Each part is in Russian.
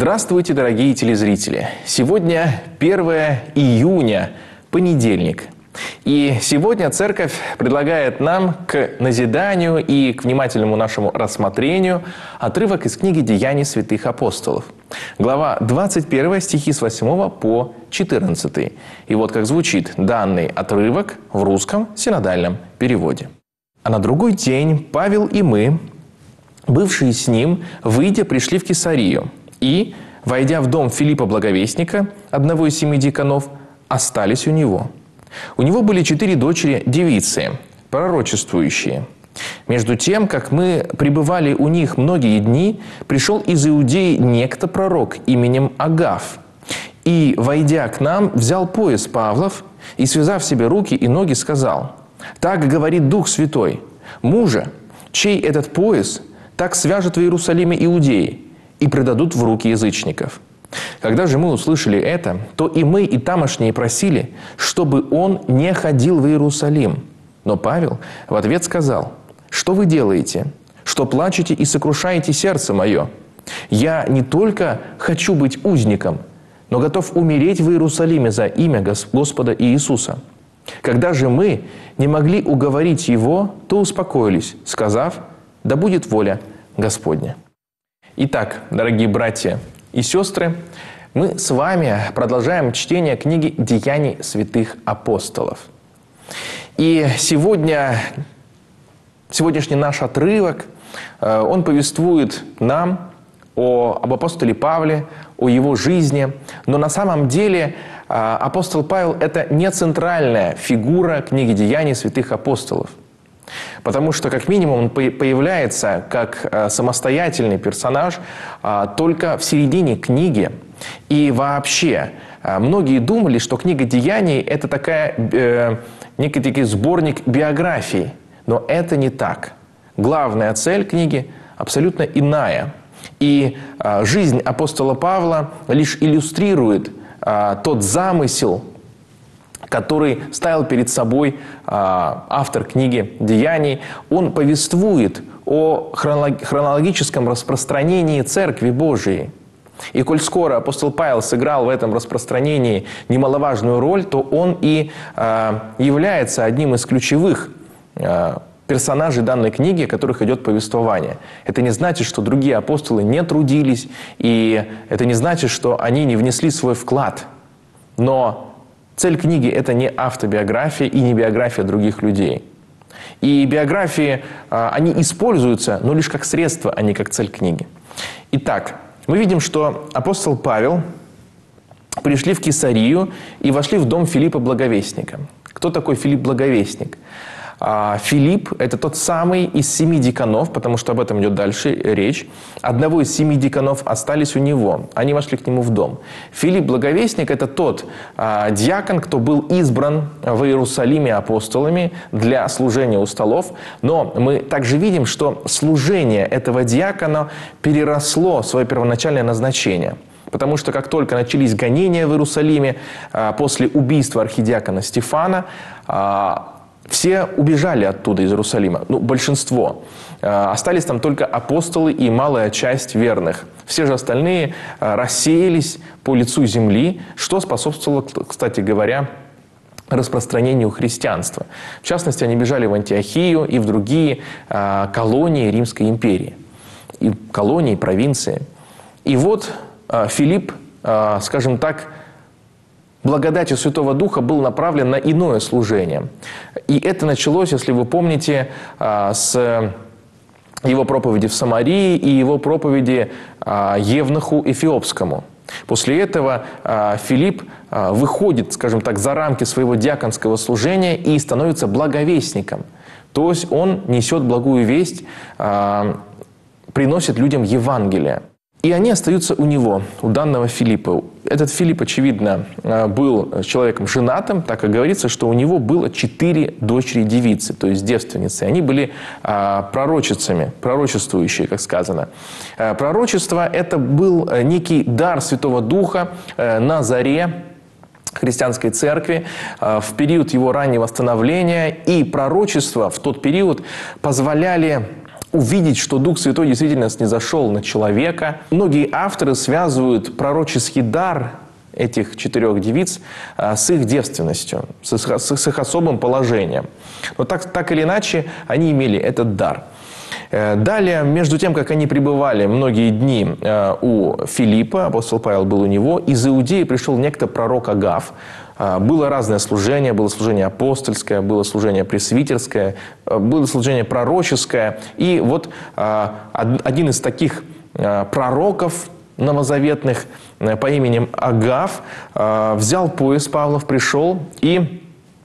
Здравствуйте, дорогие телезрители! Сегодня 1 июня, понедельник. И сегодня Церковь предлагает нам к назиданию и к внимательному нашему рассмотрению отрывок из книги «Деяний святых апостолов». Глава 21, стихи с 8 по 14. И вот как звучит данный отрывок в русском синодальном переводе. «А на другой день Павел и мы, бывшие с ним, выйдя, пришли в Кесарию, и, войдя в дом Филиппа Благовестника, одного из 7 диаконов, остались у него. У него были 4 дочери-девицы, пророчествующие. Между тем, как мы пребывали у них многие дни, пришел из Иудеи некто пророк именем Агав, и, войдя к нам, взял пояс Павлов и, связав себе руки и ноги, сказал: «Так говорит Дух Святой, мужа, чей этот пояс, так свяжут в Иерусалиме иудеи и предадут в руки язычников». Когда же мы услышали это, то и мы, и тамошние просили, чтобы он не ходил в Иерусалим. Но Павел в ответ сказал: «Что вы делаете? Что плачете и сокрушаете сердце мое? Я не только хочу быть узником, но готов умереть в Иерусалиме за имя Господа Иисуса». Когда же мы не могли уговорить его, то успокоились, сказав: «Да будет воля Господня». Итак, дорогие братья и сестры, мы с вами продолжаем чтение книги «Деяний святых апостолов». И сегодняшний наш отрывок, он повествует нам об апостоле Павле, о его жизни. Но на самом деле апостол Павел – это не центральная фигура книги «Деяний святых апостолов». Потому что, как минимум, он появляется как самостоятельный персонаж только в середине книги. И вообще, многие думали, что книга «Деяний» – это некий сборник биографий. Но это не так. Главная цель книги абсолютно иная. И жизнь апостола Павла лишь иллюстрирует тот замысел, который ставил перед собой автор книги «Деяний». Он повествует о хронологическом распространении Церкви Божией. И коль скоро апостол Павел сыграл в этом распространении немаловажную роль, то он и является одним из ключевых персонажей данной книги, о которых идет повествование. Это не значит, что другие апостолы не трудились, и это не значит, что они не внесли свой вклад. Но цель книги – это не автобиография и не биография других людей. И биографии, они используются, но лишь как средство, а не как цель книги. Итак, мы видим, что апостол Павел пришли в Кесарию и вошли в дом Филиппа Благовестника. Кто такой Филипп Благовестник? Филипп – это тот самый из 7 диаконов, потому что об этом идет дальше речь. Одного из 7 диаконов остались у него. Они вошли к нему в дом. Филипп Благовестник – это тот диакон, кто был избран в Иерусалиме апостолами для служения у столов. Но мы также видим, что служение этого диакона переросло свое первоначальное назначение. Потому что как только начались гонения в Иерусалиме после убийства архидиакона Стефана, все убежали оттуда, из Иерусалима. большинство. Остались там только апостолы и малая часть верных. Все же остальные рассеялись по лицу земли, что способствовало, кстати говоря, распространению христианства. В частности, они бежали в Антиохию и в другие колонии Римской империи. И колонии, провинции. И вот Филипп, скажем так, благодатью Святого Духа был направлен на иное служение. И это началось, если вы помните, с его проповеди в Самарии и его проповеди евнуху Эфиопскому. После этого Филипп выходит, скажем так, за рамки своего диаконского служения и становится благовестником. То есть он несет благую весть, приносит людям Евангелие. И они остаются у него, у данного Филиппа. Этот Филипп, очевидно, был человеком женатым, так как говорится, что у него было 4 дочери-девицы, то есть девственницы. Они были пророчицами, пророчествующие, как сказано. Пророчество – это был некий дар Святого Духа на заре христианской церкви в период его раннего становления. И пророчества в тот период позволяли увидеть, что Дух Святой действительно снизошел на человека. Многие авторы связывают пророческий дар этих 4 девиц с их девственностью, с их особым положением. Но так или иначе, они имели этот дар. Далее, между тем, как они пребывали многие дни у Филиппа, апостол Павел был у него, из Иудеи пришел некто пророк Агав. Было разное служение, было служение апостольское, было служение пресвитерское, было служение пророческое. И вот один из таких пророков новозаветных по имени Агав взял пояс Павлов, пришел и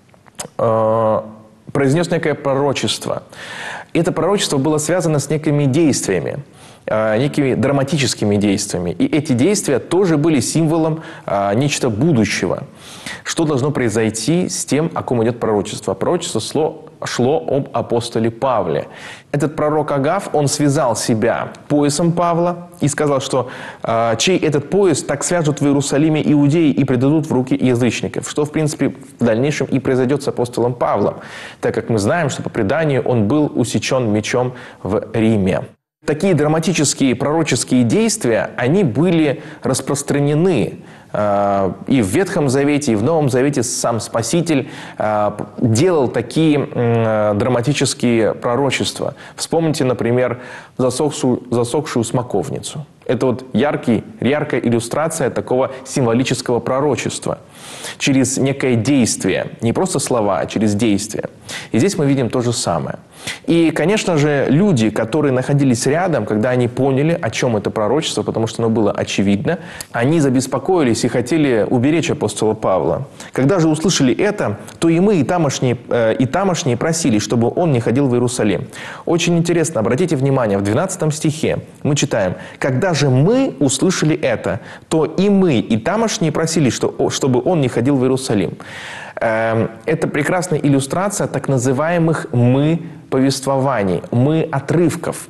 произнес некое пророчество. Это пророчество было связано с некими действиями, некими драматическими действиями. И эти действия тоже были символом нечто будущего. Что должно произойти с тем, о ком идет пророчество? Пророчество шло об апостоле Павле. Этот пророк Агав, он связал себя поясом Павла и сказал, что чей этот пояс, так свяжут в Иерусалиме иудеи и предадут в руки язычников. Что, в принципе, в дальнейшем и произойдет с апостолом Павлом, так как мы знаем, что по преданию он был усечен мечом в Риме. Такие драматические пророческие действия, они были распространены и в Ветхом Завете, и в Новом Завете. Сам Спаситель делал такие драматические пророчества. Вспомните, например, засохшую смоковницу. Это вот яркая иллюстрация такого символического пророчества. Через некое действие, не просто слова, а через действие. И здесь мы видим то же самое. И, конечно же, люди, которые находились рядом, когда они поняли, о чем это пророчество, потому что оно было очевидно, они забеспокоились и хотели уберечь апостола Павла. Когда же услышали это, то и мы, и тамошние просили, чтобы он не ходил в Иерусалим. Очень интересно, обратите внимание, в 12 стихе мы читаем: «Когда же мы услышали это, то и мы, и тамошние просили, чтобы он не ходил в Иерусалим». Это прекрасная иллюстрация так называемых «мы-повествований», «мы-отрывков»,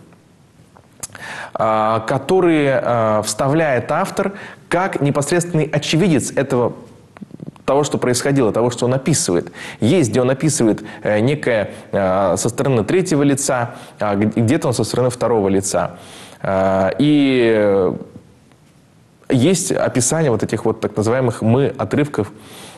которые вставляет автор как непосредственный очевидец того, что происходило, того, что он описывает. Есть, где он описывает некое со стороны третьего лица, где-то он со стороны второго лица. И есть описание вот этих вот так называемых «мы-отрывков»,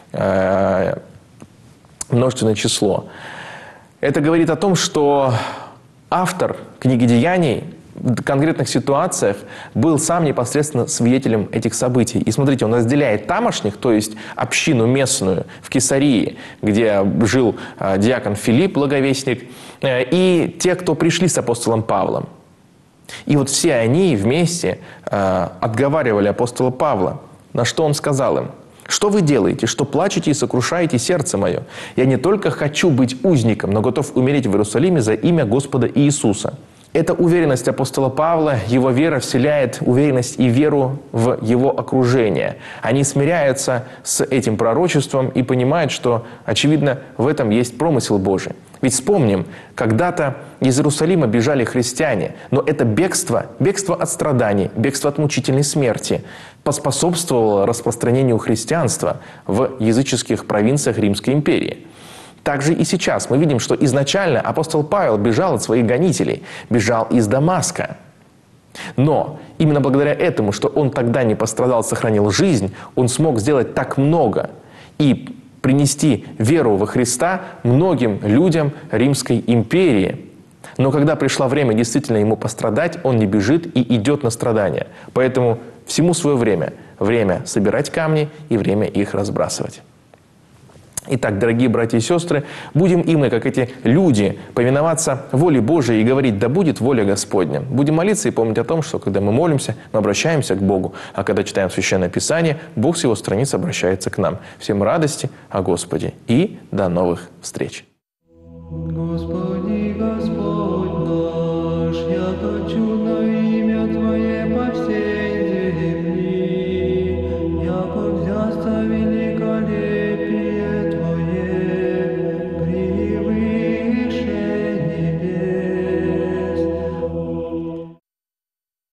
множественное число. Это говорит о том, что автор книги «Деяний» в конкретных ситуациях был сам непосредственно свидетелем этих событий. И смотрите, он разделяет тамошних, то есть общину местную в Кесарии, где жил диакон Филипп, благовестник, и те, кто пришли с апостолом Павлом. И вот все они вместе отговаривали апостола Павла. На что он сказал им: «Что вы делаете? Что плачете и сокрушаете сердце мое? Я не только хочу быть узником, но готов умереть в Иерусалиме за имя Господа Иисуса». Эта уверенность апостола Павла, его вера вселяет уверенность и веру в его окружение. Они смиряются с этим пророчеством и понимают, что, очевидно, в этом есть промысел Божий. Ведь вспомним, когда-то из Иерусалима бежали христиане, но это бегство от страданий, бегство от мучительной смерти поспособствовало распространению христианства в языческих провинциях Римской империи. Также и сейчас мы видим, что изначально апостол Павел бежал от своих гонителей, бежал из Дамаска. Но именно благодаря этому, что он тогда не пострадал, сохранил жизнь, он смог сделать так много и принести веру во Христа многим людям Римской империи. Но когда пришло время действительно ему пострадать, он не бежит и идет на страдания. Поэтому всему свое время. Время собирать камни и время их разбрасывать. Итак, дорогие братья и сестры, будем и мы, как эти люди, повиноваться воле Божией и говорить: да будет воля Господня. Будем молиться и помнить о том, что когда мы молимся, мы обращаемся к Богу, а когда читаем Священное Писание, Бог с его страниц обращается к нам. Всем радости о Господе и до новых встреч. Господи.